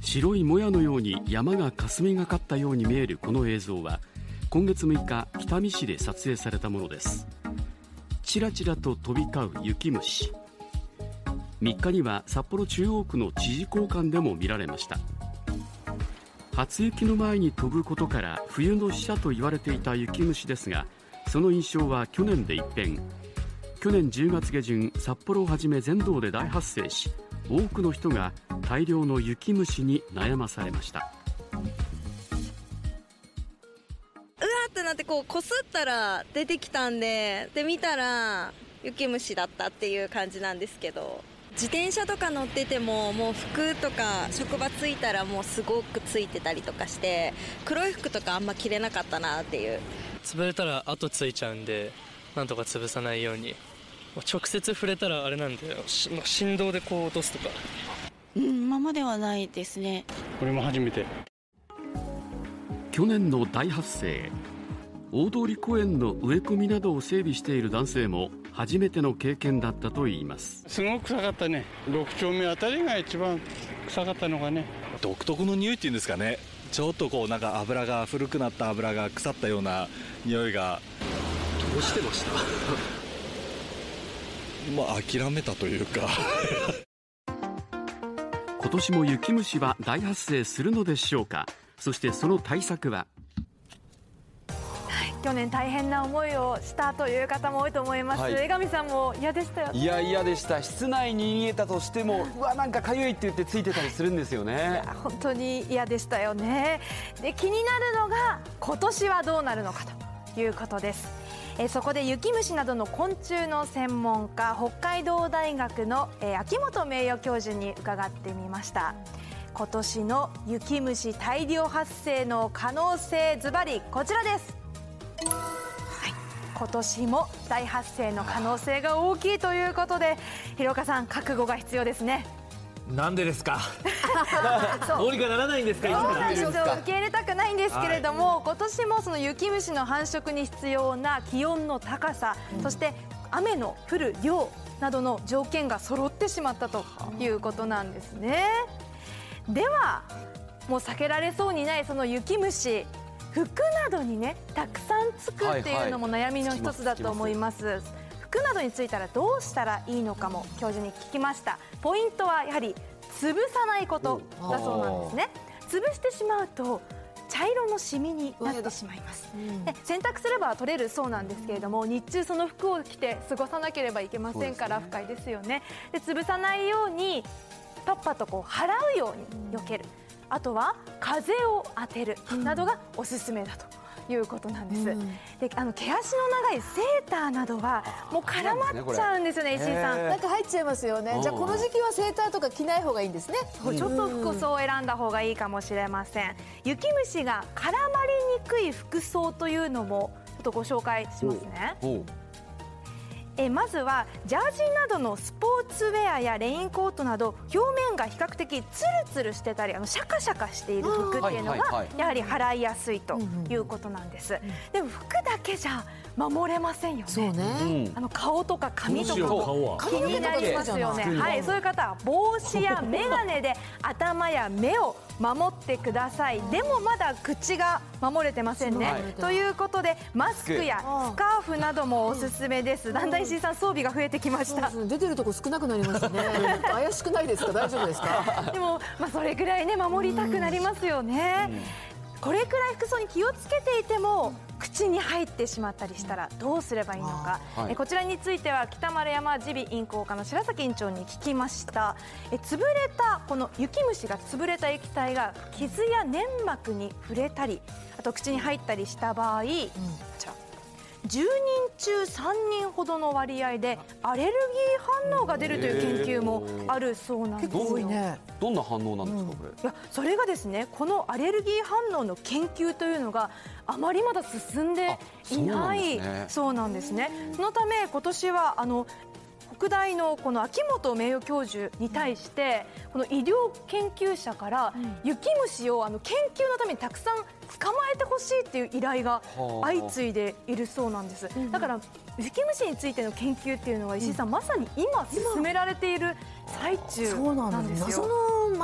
白いもやのように山が霞がかったように見えるこの映像は今月6日北見市で撮影されたものです。ちらちらと飛び交う雪虫。3日には札幌中央区の知事公館でも見られました。初雪の前に飛ぶことから冬の使者と言われていた雪虫ですが、その印象は去年で一変。去年10月下旬、札幌をはじめ全道で大発生し、多くの人が大量の雪虫に悩まされました。 うわーってなってこすったら出てきたんで、見たら雪虫だったっていう感じなんですけど、自転車とか乗っててももう服とか職場着いたらもうすごくついてたりとかして、黒い服とかあんま着れなかったなっていう。 潰れたら跡ついちゃうんで、なんとか潰さないように。直接触れたらあれなんで、振動でこう落とすとか。 今まではないですね。 これも初めて。 去年の大発生、大通公園の植え込みなどを整備している男性も初めての経験だったといいます。 すごく臭かったね。6丁目あたりが一番臭かったのがね。 独特の匂いっていうんですかね。ちょっとこうなんか油が古くなった油が腐ったような匂いがどうしてました諦めたというか今年も雪虫は大発生するのでしょうか。そしてその対策は。 去年大変な思いをしたという方も多いと思います、江上さんも嫌でしたよね。 いや嫌でした。室内に逃げたとしてもなんかかゆいって言ってついてたりするんですよね。 本当に嫌でしたよね。で、気になるのが今年はどうなるのかということです。そこで雪虫などの昆虫の専門家、北海道大学の秋元名誉教授に伺ってみました。今年の雪虫大量発生の可能性、ズバリこちらです。今年も大発生の可能性が大きいということで、広岡さん、覚悟が必要ですね。 なんでですかどうにかならないんですか。 そうなんですよ。受け入れたくないんですけれども、今年もその雪虫の繁殖に必要な気温の高さ、そして雨の降る量などの条件が揃ってしまったということなんですね。ではもう避けられそうにないその雪虫、服などにねたくさんつくっていうのも悩みの一つだと思います。服などについたらどうしたらいいのかも教授に聞きました。ポイントはやはり潰さないことだそうなんですね。潰してしまうと茶色のシミになってしまいます。で、洗濯すれば取れるそうなんですけれども、日中その服を着て過ごさなければいけませんから不快ですよね。で、潰さないようにパッパとこう払うように避ける、あとは風を当てるなどがおすすめだということなんです。で、毛足の長いセーターなどはもう絡まっちゃうんですよね、石井さん。 なんか入っちゃいますよね。じゃあこの時期はセーターとか着ない方がいいんですね。 ちょっと服装を選んだ方がいいかもしれません。雪虫が絡まりにくい服装というのもちょっとご紹介しますね。まずはジャージーなどのスポーツウェアやレインコートなど表面が比較的ツルツルしてたりシャカシャカしている服っていうのがやはり払いやすいということなんです。でも服だけじゃ守れませんよね。 そうね。 顔とか髪とかも気になりますよね。はい、そういう方は帽子や眼鏡で頭や目を守ってください。でもまだ口が守れてませんね。ということでマスクやスカーフなどもおすすめです。だんだん石井さん装備が増えてきました。 出てるとこ少なくなりましたね。怪しくないですか。大丈夫ですか。 でもそれぐらいね守りたくなりますよね。これくらい服装に気をつけていても口に入ってしまったりしたらどうすればいいのか、こちらについては北丸山耳鼻咽喉科の白崎院長に聞きました。潰れたこの雪虫が潰れた液体が傷や粘膜に触れたり、あと口に入ったりした場合、10人中3人ほどの割合でアレルギー反応が出るという研究もあるそうなんですよ。 結構多いね。どんな反応なんですか、これ。 いや、それがですね、このアレルギー反応の研究というのがあまりまだ進んでいないそうなんですね。そのため今年は北大のこの秋元名誉教授に対してこの医療研究者から雪虫を研究のためにたくさん捕まえてほしいっていう依頼が相次いでいるそうなんです。だから雪虫についての研究っていうのは石井さん、まさに今進められている最中なんですよ。 謎の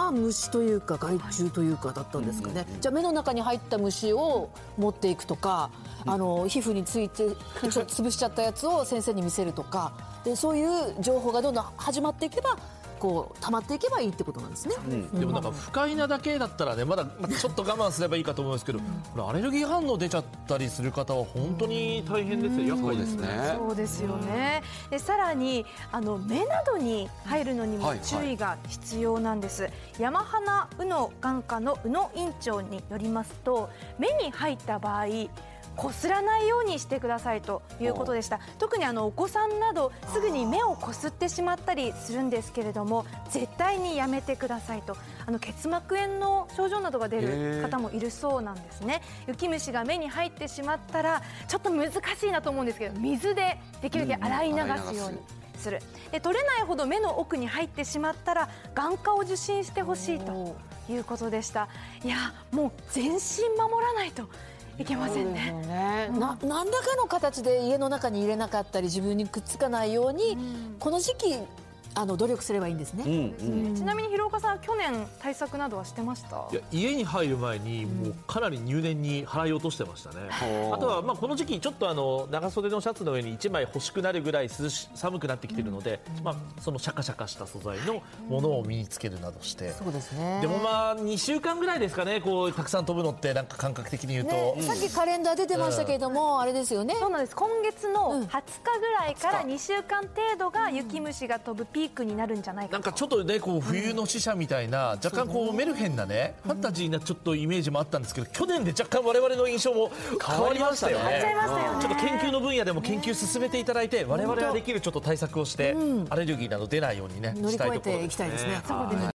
が虫というか害虫というかだったんですかね。じゃあ目の中に入った虫を持っていくとか、皮膚についてちょっと潰しちゃったやつを先生に見せるとか、でそういう情報がどんどん始まっていけばこう溜まっていけばいいってことなんですね。 でもなんか不快なだけだったらね、まだちょっと我慢すればいいかと思うんですけど、アレルギー反応出ちゃったりする方は本当に大変ですよ。厄介ですね。 そうですよね。でさらに目などに入るのにも注意が必要なんです。山鼻宇野眼科の宇野院長によりますと、目に入った場合こすらないようにしてくださいということでした。特にお子さんなどすぐに目をこすってしまったりするんですけれども、絶対にやめてくださいと。結膜炎の症状などが出る方もいるそうなんですね。雪虫が目に入ってしまったらちょっと難しいなと思うんですけど、水でできるだけ洗い流すようにする。で取れないほど目の奥に入ってしまったら眼科を受診してほしいということでした。いやもう全身守らないといけませんね。 何らかの形で家の中に入れなかったり自分にくっつかないように、この時期努力すればいいんですね。 ちなみに広岡さんは去年対策などはしてました？ いや家に入る前にもうかなり入念に払い落としてましたね。あとはこの時期ちょっと長袖のシャツの上に1枚欲しくなるぐらい寒くなってきているので、そのシャカシャカした素材のものを身につけるなどして。 そうですね。 でも2週間ぐらいですかね、こうたくさん飛ぶのってなんか感覚的に言うと、 さっきカレンダー出てましたけれども、あれですよね。 そうなんです。今月の20日ぐらいから2週間程度が雪虫が飛ぶピークになるんじゃないかと。 なんかちょっとねこう冬の使者みたいな、若干こうメルヘンなね、ファンタジーなちょっとイメージもあったんですけど、去年で若干我々の印象も変わりましたよね。ちょっと研究の分野でも研究進めていただいて、我々はできるちょっと対策をして、アレルギーなど出ないようにね乗り越えていきたいですね。